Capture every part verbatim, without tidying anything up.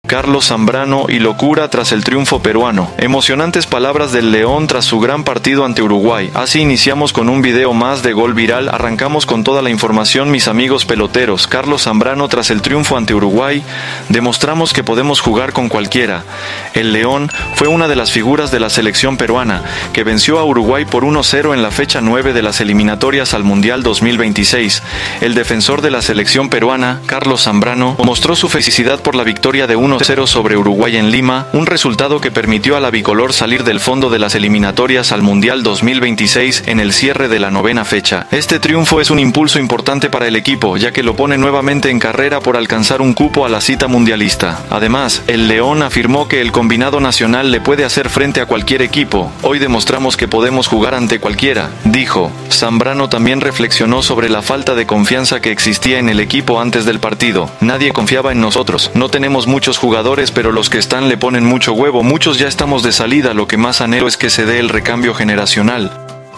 Carlos Zambrano y locura tras el triunfo peruano. Emocionantes palabras del León tras su gran partido ante Uruguay. Así iniciamos con un video más de Gol Viral. Arrancamos con toda la información, mis amigos peloteros. Carlos Zambrano tras el triunfo ante Uruguay. Demostramos que podemos jugar con cualquiera. El León fue una de las figuras de la selección peruana, que venció a Uruguay por uno cero en la fecha nueve de las eliminatorias al Mundial dos mil veintiséis. El defensor de la selección peruana, Carlos Zambrano, mostró su felicidad por la victoria de uno cero sobre Uruguay en Lima, un resultado que permitió a la bicolor salir del fondo de las eliminatorias al Mundial dos mil veintiséis en el cierre de la novena fecha. Este triunfo es un impulso importante para el equipo, ya que lo pone nuevamente en carrera por alcanzar un cupo a la cita mundialista. Además, el León afirmó que el combinado nacional le puede hacer frente a cualquier equipo. Hoy demostramos que podemos jugar ante cualquiera, dijo. Zambrano también reflexionó sobre la falta de confianza que existía en el equipo antes del partido. Nadie confiaba en nosotros. No tenemos muchos jugadores jugadores, pero los que están le ponen mucho huevo. Muchos ya estamos de salida. Lo que más anhelo es que se dé el recambio generacional.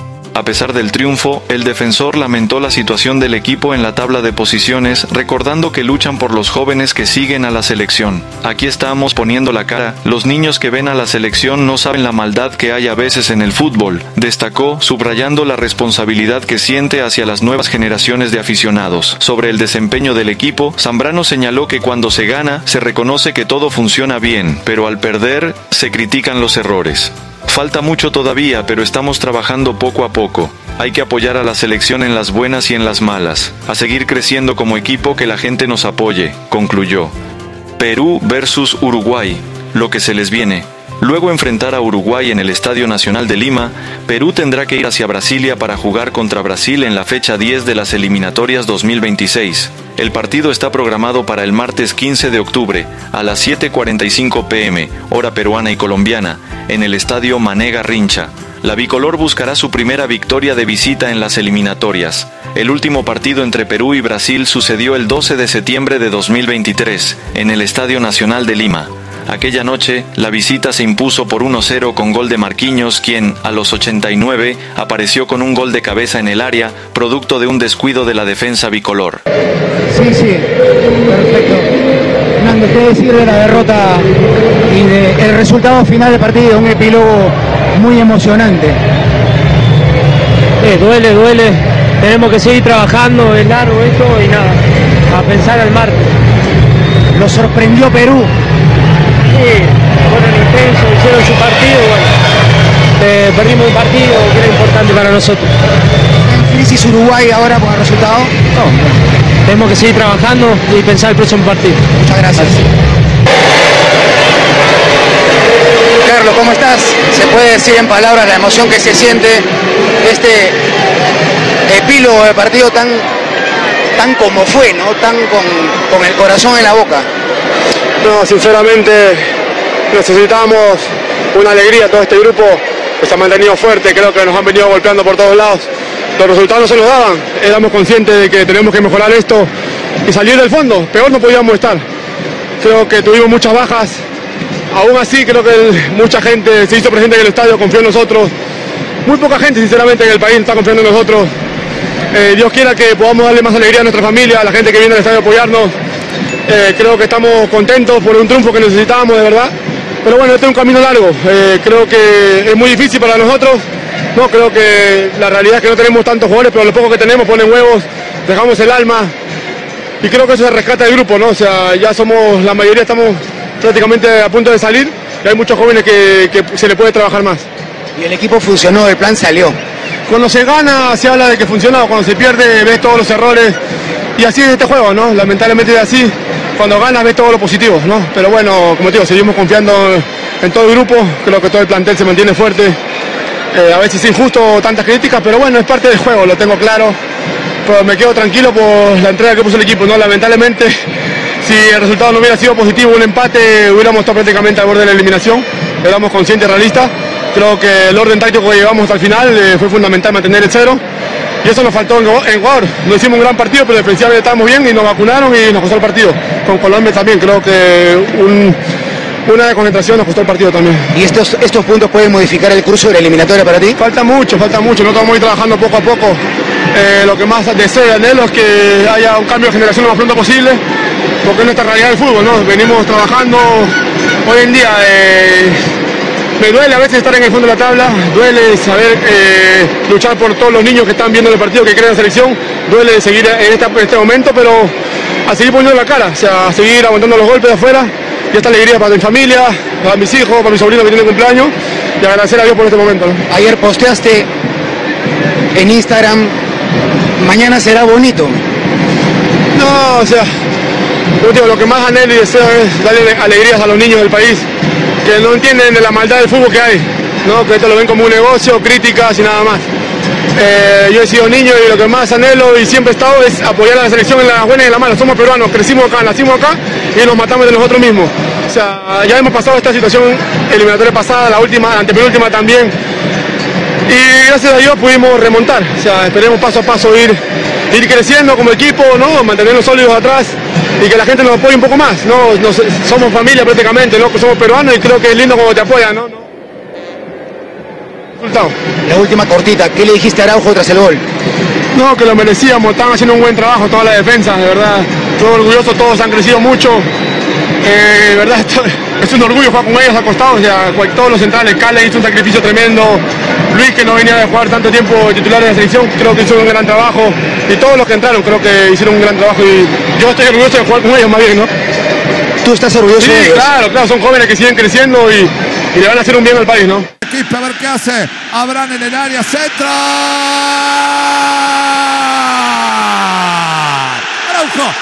A pesar del triunfo, el defensor lamentó la situación del equipo en la tabla de posiciones, recordando que luchan por los jóvenes que siguen a la selección. Aquí estamos poniendo la cara. Los niños que ven a la selección no saben la maldad que hay a veces en el fútbol, destacó, subrayando la responsabilidad que siente hacia las nuevas generaciones de aficionados. Sobre el desempeño del equipo, Zambrano señaló que cuando se gana, se reconoce que todo funciona bien, pero al perder, se critican los errores. Falta mucho todavía, pero estamos trabajando poco a poco. Hay que apoyar a la selección en las buenas y en las malas. A seguir creciendo como equipo, que la gente nos apoye, concluyó. Perú versus Uruguay. Lo que se les viene. Luego enfrentar a Uruguay en el Estadio Nacional de Lima, Perú tendrá que ir hacia Brasilia para jugar contra Brasil en la fecha diez de las eliminatorias dos mil veintiséis. El partido está programado para el martes quince de octubre, a las siete cuarenta y cinco pm, hora peruana y colombiana, en el Estadio Mané Garrincha. La bicolor buscará su primera victoria de visita en las eliminatorias. El último partido entre Perú y Brasil sucedió el doce de septiembre de dos mil veintitrés, en el Estadio Nacional de Lima. Aquella noche, la visita se impuso por uno cero con gol de Marquinhos, quien, a los ochenta y nueve, apareció con un gol de cabeza en el área, producto de un descuido de la defensa bicolor. Sí, sí, perfecto. Fernando, ¿qué decir de la derrota y del resultado final del partido? Un epílogo muy emocionante. Eh, duele, duele. Tenemos que seguir trabajando, es largo esto y nada, a pensar al martes. ¿Lo sorprendió Perú? Sí, fueron intensos, hicieron su partido, bueno, eh, perdimos un partido que era importante para nosotros. ¿En crisis Uruguay ahora por el resultado? No, tenemos que seguir trabajando y pensar el próximo partido. Muchas gracias. Carlos, ¿cómo estás? ¿Se puede decir en palabras la emoción que se siente este epílogo de partido tan, tan como fue, ¿no? Tan con, con el corazón en la boca? No, sinceramente necesitamos una alegría. Todo este grupo que se ha mantenido fuerte, creo que nos han venido golpeando por todos lados. Los resultados no se nos daban, éramos conscientes de que tenemos que mejorar esto y salir del fondo, peor no podíamos estar. Creo que tuvimos muchas bajas, aún así creo que el, mucha gente se hizo presente en el estadio, confió en nosotros. Muy poca gente sinceramente en el país está confiando en nosotros. Eh, Dios quiera que podamos darle más alegría a nuestra familia, a la gente que viene al estadio a apoyarnos. Eh, creo que estamos contentos por un triunfo que necesitábamos de verdad, pero bueno, este es un camino largo. Eh, creo que es muy difícil para nosotros. No, creo que la realidad es que no tenemos tantos jugadores, pero los pocos que tenemos ponen huevos, dejamos el alma y creo que eso se rescata del grupo, ¿no? O sea, ya somos, la mayoría estamos prácticamente a punto de salir y hay muchos jóvenes que, que se le puede trabajar más. Y el equipo funcionó, el plan salió. Cuando se gana se habla de que funciona, cuando se pierde ves todos los errores y así es este juego, ¿no? Lamentablemente es así. Cuando ganas ves todo lo positivo, ¿no? Pero bueno, como te digo, seguimos confiando en todo el grupo, creo que todo el plantel se mantiene fuerte. Eh, a veces es injusto tantas críticas, pero bueno, es parte del juego, lo tengo claro. Pero me quedo tranquilo por la entrega que puso el equipo, ¿no? Lamentablemente, si el resultado no hubiera sido positivo, un empate, hubiéramos estado prácticamente al borde de la eliminación. Éramos conscientes y realistas. Creo que el orden táctico que llevamos hasta el final eh, fue fundamental mantener el cero. Y eso nos faltó en Ecuador. No hicimos un gran partido, pero defensivamente estábamos bien y nos vacunaron y nos costó el partido. Con Colombia también, creo que un, una desconcentración nos costó el partido también. ¿Y estos, estos puntos pueden modificar el curso de la eliminatoria para ti? Falta mucho, falta mucho. Nosotros vamos a ir trabajando poco a poco. Eh, lo que más deseo y anhelo es que haya un cambio de generación lo más pronto posible. porque es nuestra realidad del fútbol, ¿no? Venimos trabajando hoy en día. Eh, me duele a veces estar en el fondo de la tabla, duele saber eh, luchar por todos los niños que están viendo el partido, que creen en la selección, duele seguir en, esta, en este momento, pero a seguir poniendo la cara, o sea, a seguir aguantando los golpes de afuera, y esta alegría para mi familia, para mis hijos, para mi sobrino que tiene cumpleaños, y agradecer a Dios por este momento, ¿no? Ayer posteaste en Instagram, mañana será bonito. No, o sea, yo digo, lo que más anhelo y deseo es darle alegrías a los niños del país, que no entienden de la maldad del fútbol que hay, ¿no? Que esto lo ven como un negocio, críticas y nada más. Eh, yo he sido niño y lo que más anhelo y siempre he estado es apoyar a la selección en las buenas y en las malas. Somos peruanos, crecimos acá, nacimos acá y nos matamos de nosotros mismos. O sea, ya hemos pasado esta situación eliminatoria pasada, la última, la antepenúltima también. Y gracias a Dios pudimos remontar. O sea, esperemos paso a paso ir, ir creciendo como equipo, ¿no? Mantenernos sólidos atrás y que la gente nos apoye un poco más, ¿no? Nos, somos familia prácticamente, ¿no? Somos peruanos y creo que es lindo cuando te apoyan, ¿no? ¿No? Resultado. La última cortita, ¿qué le dijiste a Araujo tras el gol? No, que lo merecíamos, estaban haciendo un buen trabajo toda la defensa, de verdad. Estoy orgulloso, todos han crecido mucho. Eh, de verdad, esto, es un orgullo jugar con ellos acostados, o sea, todos los centrales. Cale hizo un sacrificio tremendo. Luis, que no venía de jugar tanto tiempo titular en la selección, creo que hizo un gran trabajo. Y todos los que entraron creo que hicieron un gran trabajo. Y yo estoy orgulloso de jugar con ellos más bien, ¿no? ¿Tú estás orgulloso sí, de ellos? Claro, claro, son jóvenes que siguen creciendo y, y le van a hacer un bien al país, ¿no? Quispe, a ver qué hace. Abraham en el área, centro. Araujo.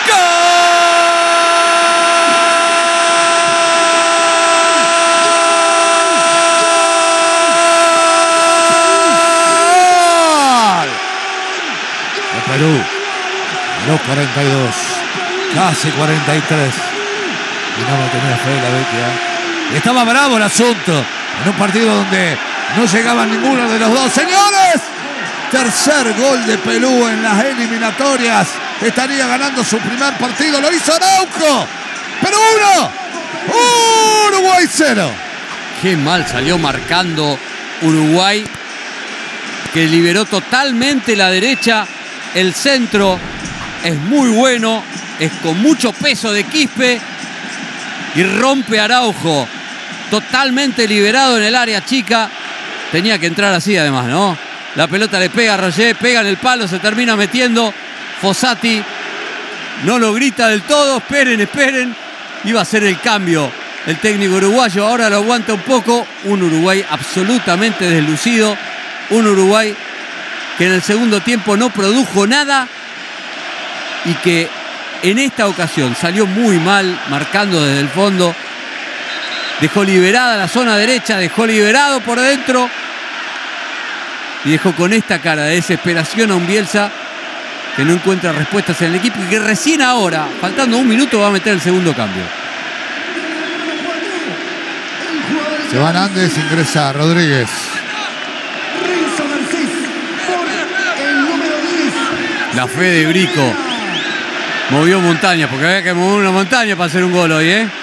Perú, los cuarenta y dos, casi cuarenta y tres. Y no me tenía fe la bestia. Estaba bravo el asunto en un partido donde no llegaban ninguno de los dos. ¡Señores! Tercer gol de Perú en las eliminatorias. Estaría ganando su primer partido. Lo hizo Araujo. Perú uno, Uruguay cero. Qué mal salió marcando Uruguay, que liberó totalmente la derecha. El centro es muy bueno, es con mucho peso de Quispe y rompe Araujo, totalmente liberado en el área chica. Tenía que entrar así además, ¿no? La pelota le pega a Roger, pega en el palo, se termina metiendo. Fossati no lo grita del todo, esperen, esperen. Iba a ser el cambio el técnico uruguayo, ahora lo aguanta un poco. Un Uruguay absolutamente deslucido, un Uruguay que en el segundo tiempo no produjo nada y que en esta ocasión salió muy mal, marcando desde el fondo. Dejó liberada la zona derecha, dejó liberado por dentro y dejó con esta cara de desesperación a un Bielsa que no encuentra respuestas en el equipo y que recién ahora, faltando un minuto, va a meter el segundo cambio. Se van Andes, ingresa Rodríguez. La fe de Brico movió montañas, porque había que mover una montaña para hacer un gol hoy, ¿eh?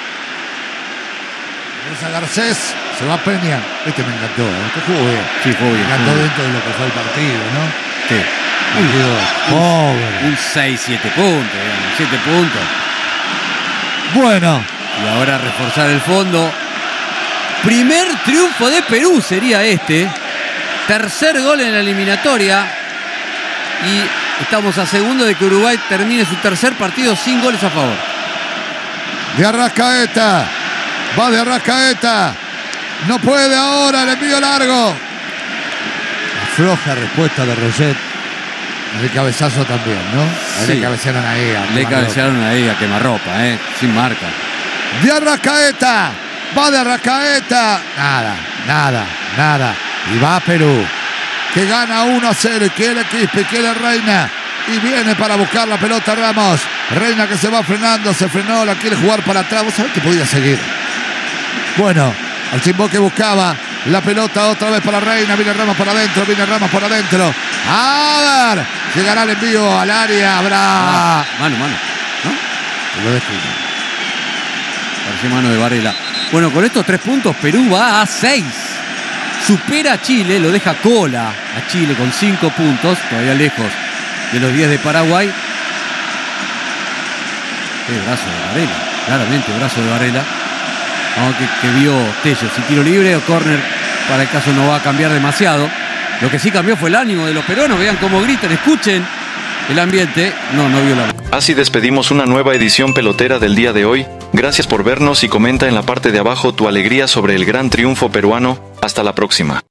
Ingresa Garcés, se va Peña. Este me encantó, ¿eh? Este jugó bien. Sí, jugó bien. Me encantó dentro de lo que fue el partido, ¿no? Sí. Partido pobre. Un seis, siete puntos, digamos, siete puntos. Bueno. Y ahora reforzar el fondo. Primer triunfo de Perú sería este. Tercer gol en la eliminatoria. Y estamos a segundo de que Uruguay termine su tercer partido sin goles a favor. De Arrascaeta. Va de Arrascaeta. No puede ahora, el envío largo. Floja respuesta de Roget. El cabezazo también, ¿no? Sí. Le cabecearon ahí a Le cabecearon ahí a quemarropa, ¿eh? Sin marca. De Arrascaeta. Va de Arrascaeta. Nada, nada, nada. Y va Perú, que gana uno a cero y quiere Quispe, quiere Reina. Y viene para buscar la pelota Ramos. Reina que se va frenando, se frenó, la quiere jugar para atrás. Vos sabés que podía seguir. Bueno, al Chimbó que buscaba la pelota otra vez para Reina. Viene Ramos para adentro, viene Ramos por adentro. A ver, llegará el envío al área. Habrá. Ah, mano, mano. ¿No? Lo dejo. Pareció mano de Varela. Bueno, con estos tres puntos, Perú va a seis. Supera a Chile, lo deja cola a Chile con cinco puntos, todavía lejos de los diez de Paraguay. Qué brazo de Varela, claramente brazo de Varela. Vamos que, que vio Tello, si tiro libre o córner, para el caso no va a cambiar demasiado. Lo que sí cambió fue el ánimo de los peruanos, vean cómo gritan, escuchen el ambiente. No, no vio la... Así despedimos una nueva edición pelotera del día de hoy. Gracias por vernos y comenta en la parte de abajo tu alegría sobre el gran triunfo peruano. Hasta la próxima.